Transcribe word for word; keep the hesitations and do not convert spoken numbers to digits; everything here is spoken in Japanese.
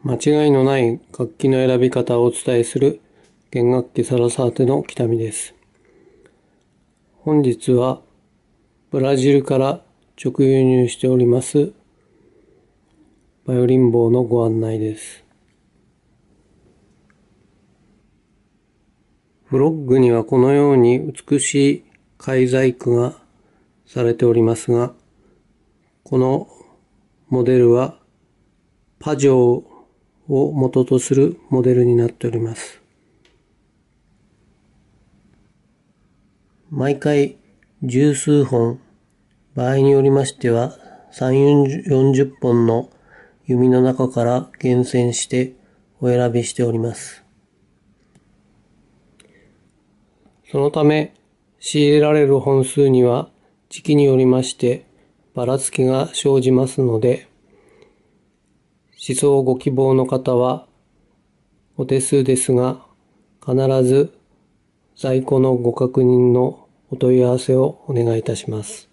間違いのない楽器の選び方をお伝えする弦楽器サラサーテの北見です。本日はブラジルから直輸入しておりますバイオリン棒のご案内です。ブロッグにはこのように美しい介細工がされておりますが、このモデルはパジョーを元とするモデルになっております。毎回十数本、場合によりましてはさんじゅう、よんじゅっぽんの弓の中から厳選してお選びしております。そのため仕入れられる本数には時期によりましてばらつきが生じますので、試奏をご希望の方はお手数ですが必ず在庫のご確認のお問い合わせをお願いいたします。